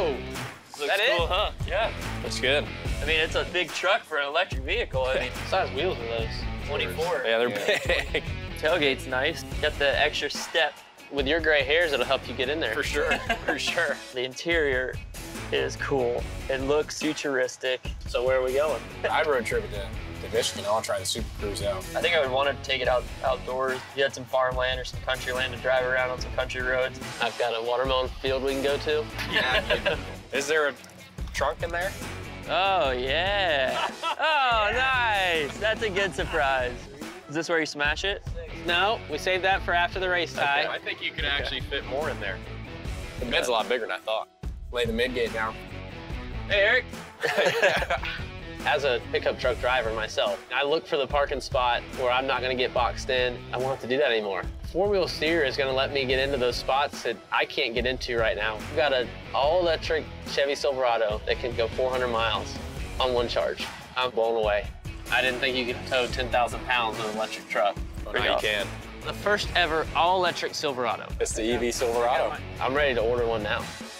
Whoa! Looks that cool, it? huh? Yeah. Looks good. I mean, it's a big truck for an electric vehicle. I mean, What size wheels are those? 24. Yeah, they're big. Tailgate's nice. Got the extra step. With your gray hairs, it'll help you get in there. For sure, for sure. The interior is cool. It looks futuristic. So where are we going? I'd road trip it to Michigan. I'll try the Super Cruise out. I think I would want to take it outdoors. If you had some farmland or some country land to drive around on some country roads. I've got a watermelon field we can go to. Yeah. Is there a trunk in there? Oh, yeah. Oh, nice. That's a good surprise. Is this where you smash it? No, we saved that for after the race, Ty. I think you could actually fit more in there. The mid's a lot bigger than I thought. Lay the mid-gate down. Hey, Eric. As a pickup truck driver myself, I look for the parking spot where I'm not gonna get boxed in. I won't have to do that anymore. Four-wheel steer is gonna let me get into those spots that I can't get into right now. We've got an all-electric Chevy Silverado that can go 400 miles on one charge. I'm blown away. I didn't think you could tow 10,000 pounds with an electric truck. Oh, now you can. The first ever all-electric Silverado. It's the EV Silverado. I'm ready to order one now.